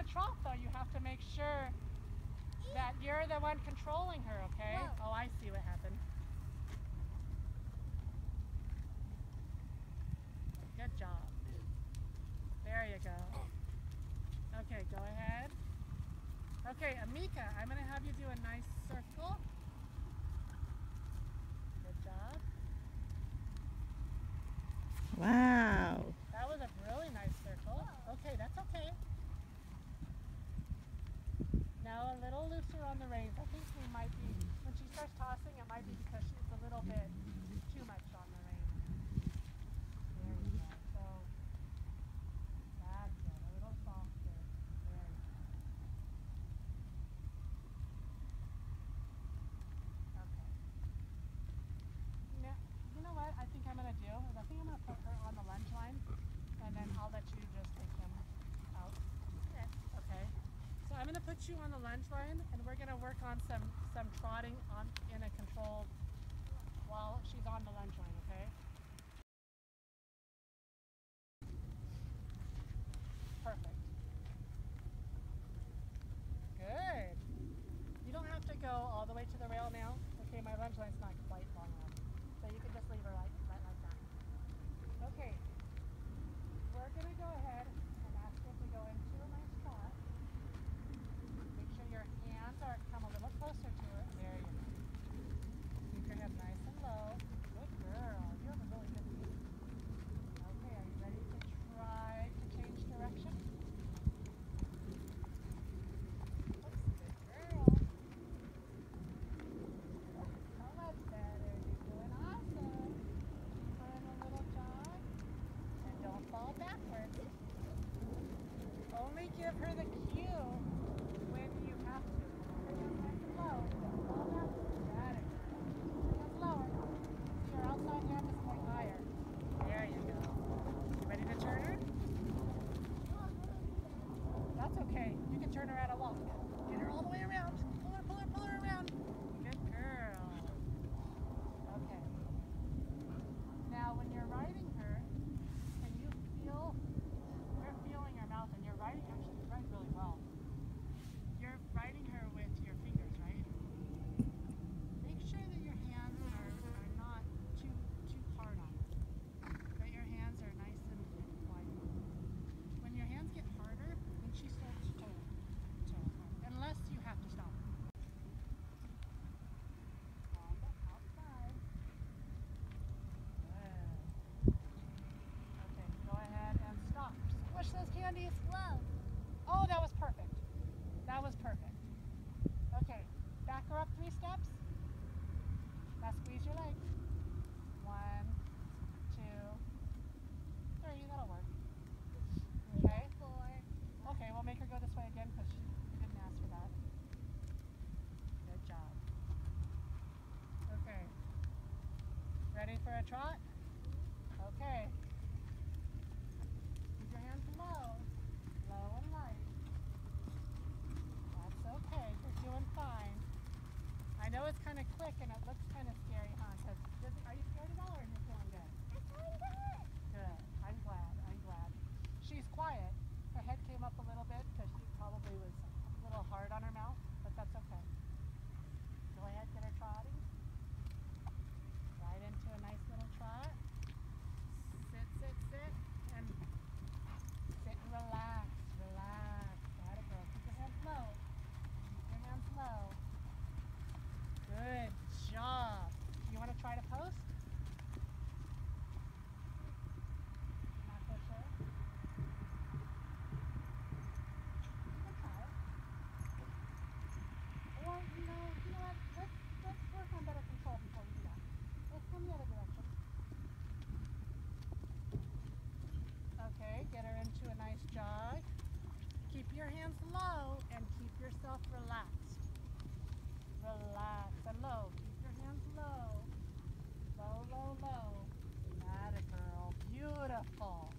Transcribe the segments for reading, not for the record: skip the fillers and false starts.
trot though, you have to make sure that you're the one controlling her, okay? Whoa. Oh, I see what happened. Good job. There you go. Okay, go ahead. Okay, Mika, I'm going to have you do a nice circle. Good job. Wow. That was a really nice circle. Okay, that's okay. Now a little looser on the reins. I think we might be, when she starts tossing, it might be because she's a little bit too much on the reins. There you go. So, that's it. A little softer. There you go. Okay. Now, you know what I think I'm going to do? I think I'm going to put her on the lunge line, and then I'll let you just take him out. Okay. So I'm going to put you on the lunge line, and we're going to work on some trotting in a controlled while she's on the lunge line, okay? Perfect. Good. You don't have to go all the way to the rail now. Okay, my lunge line's not quite long enough. So you can just leave her right like that. Okay. We're going to go ahead and ask her to go into a nice trot. Make sure your hands come a little closer to her. There you go. Keep your head nice and low. Good girl. You have a really good knee. Okay, are you ready to try to change direction? Oops, good girl. So much better. You're doing awesome. Keep her in a little jog. And don't fall backwards. Only give her the cue when you have to. Bring them nice and low. Don't fall backwards. Got it. Bring them lower. See, your outside hand is going higher. There you go. You ready to turn her? That's okay. You can turn her at a walk. Get her all the way around. Pull her around. Good girl. Okay. Now, when you're riding her, can you feel, you're feeling her mouth, and you're riding, actually you ride really well. You're riding her with your fingers, right? Make sure that your hands are not too hard on her. That your hands are nice and wide. When your hands get harder, then she starts to unless you have to stop her. On the outside. Good. Okay, go ahead and stop. Squish those candies. Whoa. Oh, that was perfect. That was perfect. Okay, back her up 3 steps. Now squeeze your leg. 1, 2, 3. That'll work. Okay. 4. Okay, we'll make her go this way again because you didn't ask for that. Good job. Okay. Ready for a trot? Okay. Keep your hands low. Low and light. That's okay. You're doing fine. I know it's kind of quick and it looks kind of scary, huh? Are you scared at all or are you feeling good? I'm feeling good. Good. I'm glad. She's quiet. Her head came up a little bit because she probably was a little hard on her mouth, but that's okay. Go ahead, get her trotting. Right into a nice little trot. Sit, and sit and relax. Got it, girl. Keep your hands low. Good job. You want to try to post? Not so sure? You can try it. Or, you know what? Let's work on better control before we do that. Let's come the other direction. Okay, get her into a nice jog. Keep your hands low and keep yourself relaxed. Relax and low. Keep your hands low. Low. Atta girl. Beautiful.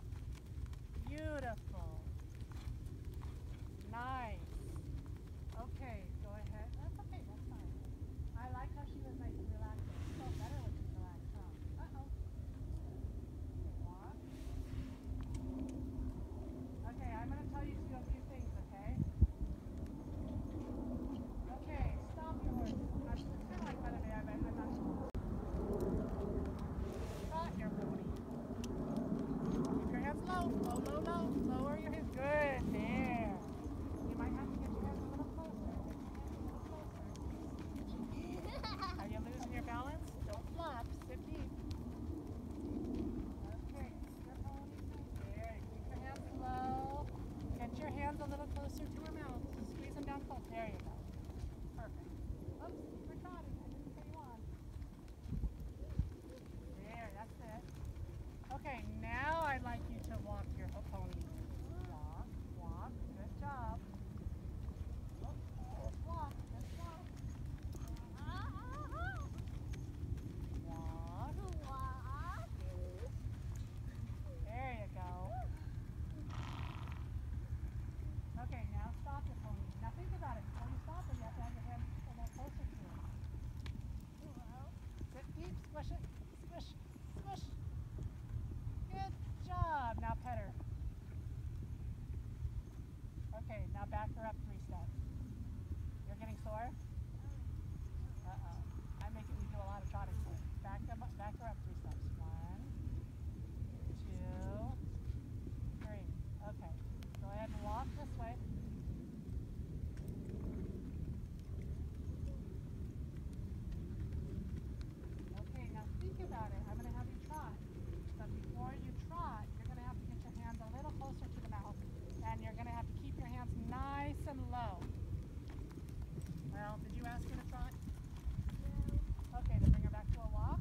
Nice. Okay, go ahead. That's okay, that's fine. I like how she was nice and relaxed. She felt better when she's relaxed, huh? Uh-oh. Okay, walk. Okay, I'm going to tell you to do a few things, okay? low. Low, low, low. Lower your hands. Good. There. You might have to get your hands a little closer. Are you losing your balance? Don't flop. Sit deep. Okay. Your pony. There. Keep your hands low. Get your hands a little closer to her mouth. Squeeze them down close. There you go. Perfect. Oops, we're trotting. I didn't say you on. There, that's it. Okay, now I'd like you to walk your pony. Walk, walk. Good job. Oh, just walk, just walk. Walk. There you go. Okay, now stop your pony. Now think about it. Before you stop it, you have to have your hand a little closer to it. Sit deep, squish it. Squish, squish. Good job. Now pet her. Okay, now back her up 3 steps. You're getting sore? Uh-oh. I'm making you do a lot of trotting for it. Back her up 3 steps. 1, 2, 3. Okay. Go ahead and walk this way. Okay, now think about it. I'm going to have you trot. But before you trot, you're going to have to get your hands a little closer to the mouth. And you're going to have to keep your hands nice and low. Well, did you ask her to trot? No. Okay, then bring her back to a walk.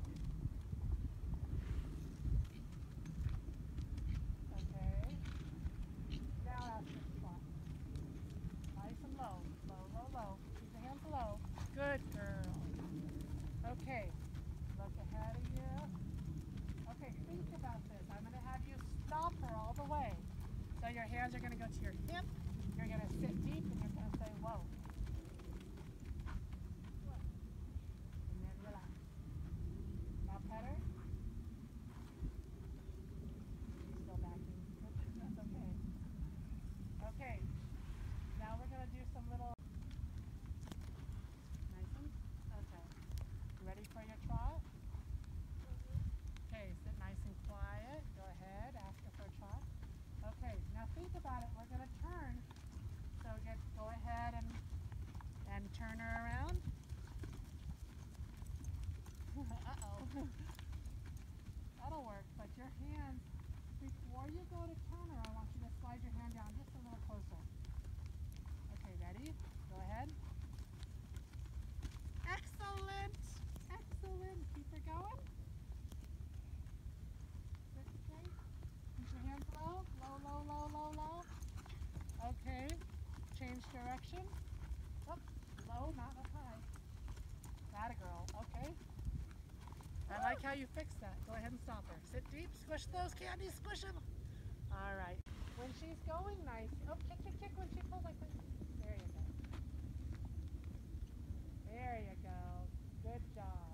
Okay. Now ask her to trot. Nice and low. Low, low, low. Keep your hands low. Good girl. Okay. Look ahead of you. Okay, think about this. I'm going to have you stop her all the way. So your hands are going to go to your hip. You're going to sit deep and you're going to say, whoa. And then relax. Now pet her. She's still backing. That's okay. Okay. Now we're going to do some little... Nice and... Okay. Ready for your trot? Okay, sit nice and quiet. Go ahead, ask her for a trot. Okay, now think about it. We're going to turn. So go ahead and turn her around. Uh-oh. That'll work, but your hands, before you go to turn her, I want you to slide your hand down just a little closer. Okay, ready? Go ahead. Excellent! Excellent! Keep her going. Sit straight. Keep your hands low. Low, low, low, low, low. Okay. Change direction. Up. Low, not up high. That a girl. Okay. I like how you fixed that. Go ahead and stop her. Sit deep. Squish those candies. Squish them. All right. When she's going nice. Oh, kick, kick, kick when she pulls like this. There you go. There you go. Good job.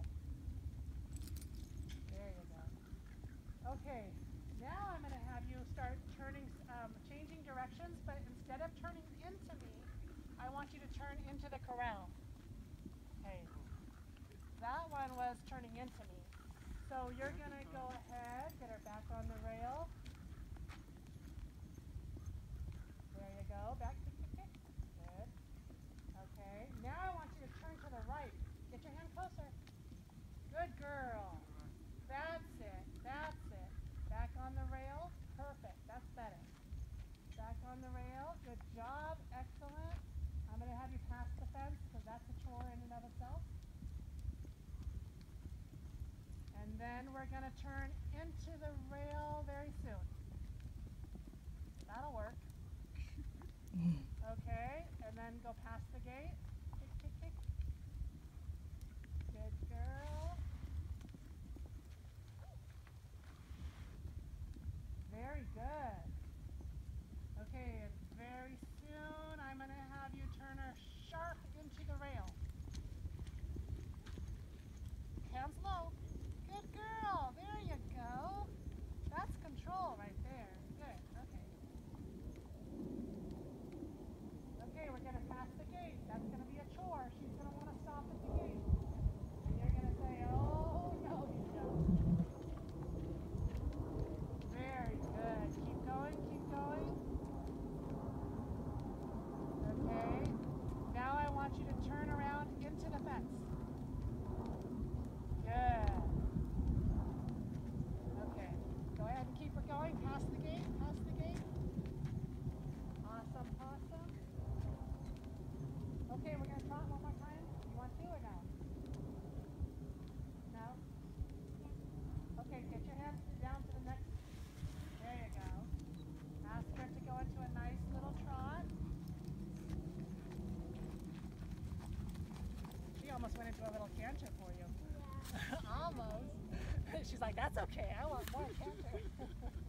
There you go. Okay. Now I'm going to have you start turning, changing directions, but instead of turning into me, I want you to turn into the corral. Okay. That one was turning into me. So you're going to go ahead, get her back on the rail. There you go. Back, kick, kick, kick. Good. Okay. Now I want you to turn to the right. Get your hand closer. Good girl. That's it. That's it. Back on the rail. Perfect. That's better. Back on the rail. Good job. Excellent. I'm going to have you pass the fence because that's a chore in and of itself. And then we're going to turn into the rail very soon. That'll work. Okay. And then go past the gate. Kick, kick, kick. Good girl. Very good. Okay, and very soon I'm going to have you turn her sharp into the rail. Hands low. Good girl. There you go. That's control right there. Good. Okay. Okay, we're going to pass the gate. That's want to do a little canter for you. Almost. She's like, that's okay. I want more canter.